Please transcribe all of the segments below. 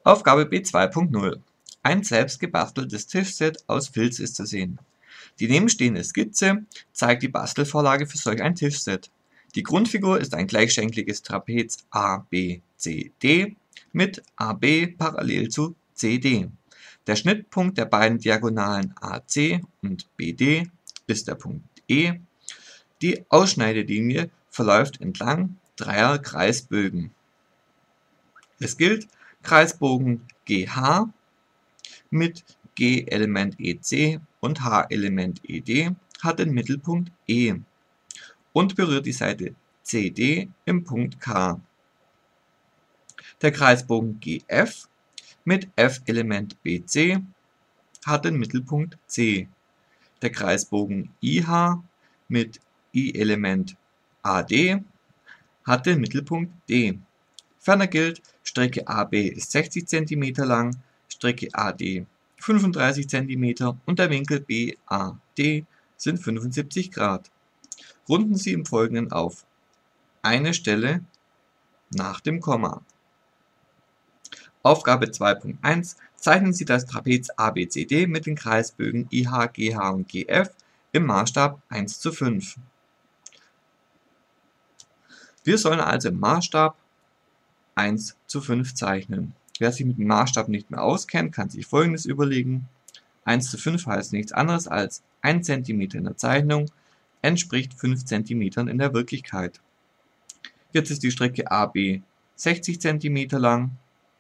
Aufgabe B2.0. Ein selbst gebasteltes Tischset aus Filz ist zu sehen. Die nebenstehende Skizze zeigt die Bastelvorlage für solch ein Tischset. Die Grundfigur ist ein gleichschenkliges Trapez ABCD mit AB parallel zu CD. Der Schnittpunkt der beiden Diagonalen AC und BD ist der Punkt E. Die Ausschneidelinie verläuft entlang dreier Kreisbögen. Es gilt, Kreisbogen GH mit G-Element EC und H-Element ED hat den Mittelpunkt E und berührt die Seite CD im Punkt K. Der Kreisbogen GF mit F-Element BC hat den Mittelpunkt C. Der Kreisbogen IH mit I-Element AD hat den Mittelpunkt D. Ferner gilt, Strecke AB ist 60 cm lang, Strecke AD 35 cm und der Winkel BAD sind 75 Grad. Runden Sie im Folgenden auf eine Stelle nach dem Komma. Aufgabe 2.1. Zeichnen Sie das Trapez ABCD mit den Kreisbögen IH, GH und GF im Maßstab 1:5. Wir sollen also im Maßstab 1:5 zeichnen. Wer sich mit dem Maßstab nicht mehr auskennt, kann sich Folgendes überlegen. 1:5 heißt nichts anderes als 1 cm in der Zeichnung entspricht 5 cm in der Wirklichkeit. Jetzt ist die Strecke AB 60 cm lang.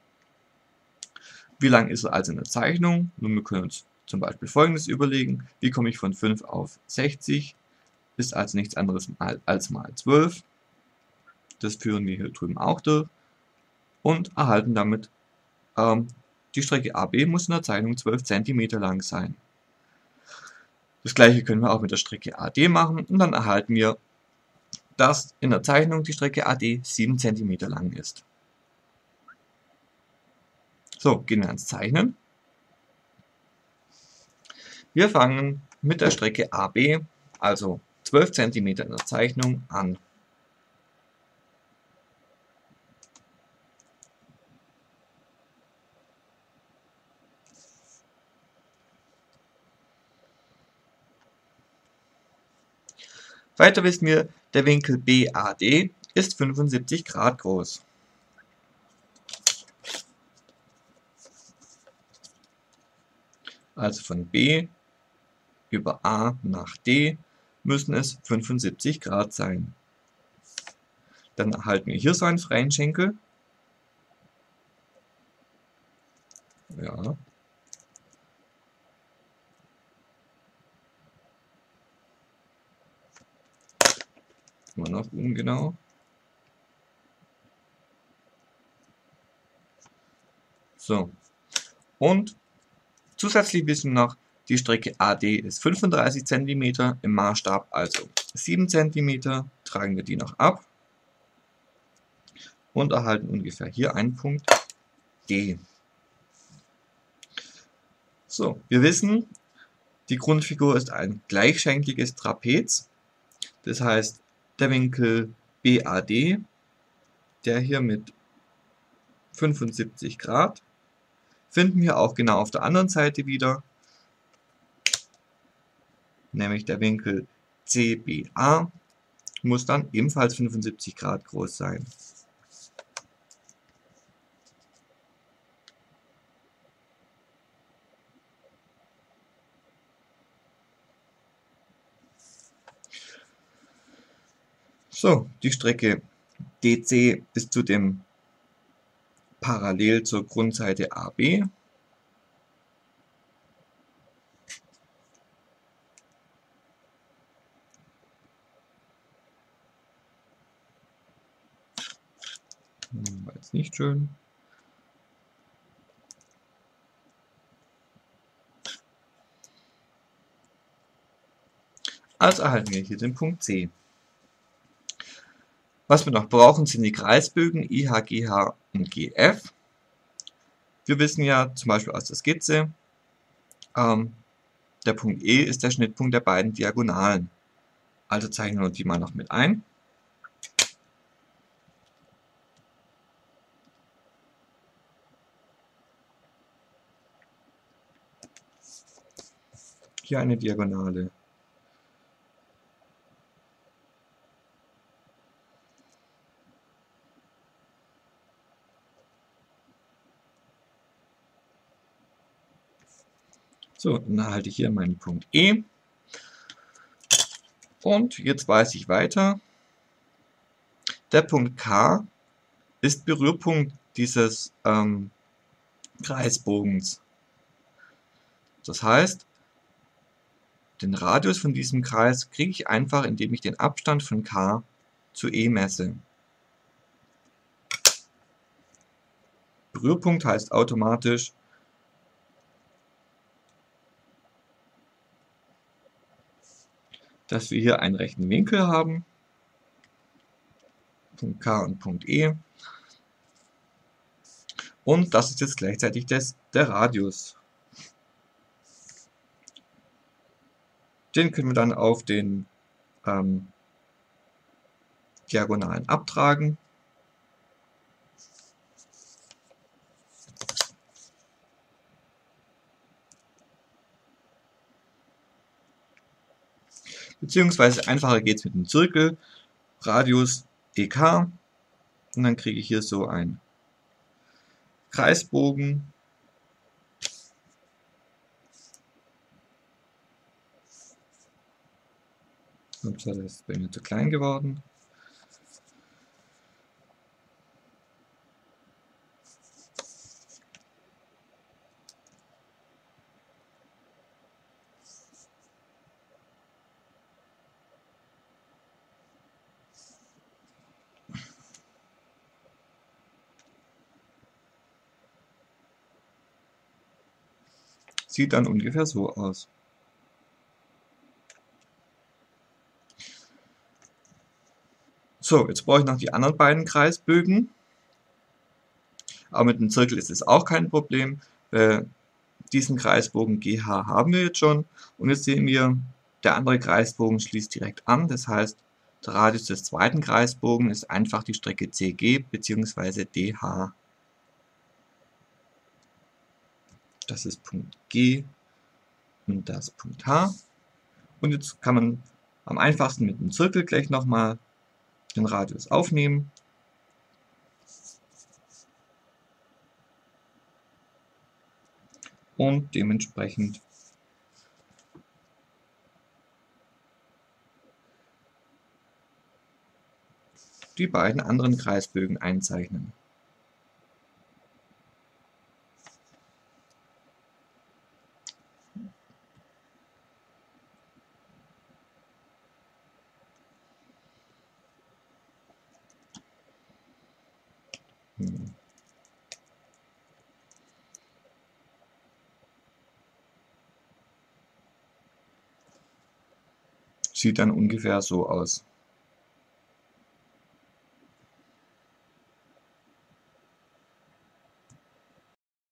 Wie lang ist er also in der Zeichnung? Nun, wir können uns zum Beispiel Folgendes überlegen. Wie komme ich von 5 auf 60? Ist also nichts anderes als mal 12. Das führen wir hier drüben auch durch und erhalten damit, die Strecke AB muss in der Zeichnung 12 cm lang sein. Das gleiche können wir auch mit der Strecke AD machen und dann erhalten wir, dass in der Zeichnung die Strecke AD 7 cm lang ist. So, gehen wir ans Zeichnen. Wir fangen mit der Strecke AB, also 12 cm in der Zeichnung, an. Weiter wissen wir, der Winkel BAD ist 75 Grad groß. Also von B über A nach D müssen es 75 Grad sein. Dann erhalten wir hier so einen freien Schenkel. Ja. Immer noch ungenau. So. Und zusätzlich wissen wir noch, die Strecke AD ist 35 cm im Maßstab, also 7 cm. Tragen wir die noch ab und erhalten ungefähr hier einen Punkt D. So, wir wissen, die Grundfigur ist ein gleichschenkliges Trapez. Das heißt, der Winkel BAD, der hier mit 75 Grad, finden wir auch genau auf der anderen Seite wieder, nämlich der Winkel CBA muss dann ebenfalls 75 Grad groß sein. So, die Strecke DC ist zudem parallel zur Grundseite AB. War jetzt nicht schön. Also erhalten wir hier den Punkt C. Was wir noch brauchen, sind die Kreisbögen IH, GH und GF. Wir wissen ja zum Beispiel aus der Skizze, der Punkt E ist der Schnittpunkt der beiden Diagonalen. Also zeichnen wir die mal noch mit ein. hier eine Diagonale. So, dann erhalte ich hier meinen Punkt E. Und jetzt weiß ich weiter. Der Punkt K ist Berührpunkt dieses Kreisbogens. Das heißt, den Radius von diesem Kreis kriege ich einfach, indem ich den Abstand von K zu E messe. Berührpunkt heißt automatisch, dass wir hier einen rechten Winkel haben, Punkt K und Punkt E. Und das ist jetzt gleichzeitig der Radius. Den können wir dann auf den Diagonalen abtragen. Beziehungsweise einfacher geht es mit dem Zirkel, Radius EK, und dann kriege ich hier so einen Kreisbogen. Ups, das ist bei mir zu klein geworden. Sieht dann ungefähr so aus. So, jetzt brauche ich noch die anderen beiden Kreisbögen. Aber mit dem Zirkel ist es auch kein Problem. Diesen Kreisbogen GH haben wir jetzt schon. Und jetzt sehen wir, der andere Kreisbogen schließt direkt an. Das heißt, der Radius des zweiten Kreisbogens ist einfach die Strecke CG bzw. DH. Das ist Punkt G und das Punkt H. Und jetzt kann man am einfachsten mit dem Zirkel gleich nochmal den Radius aufnehmen. Und dementsprechend die beiden anderen Kreisbögen einzeichnen. Sieht dann ungefähr so aus.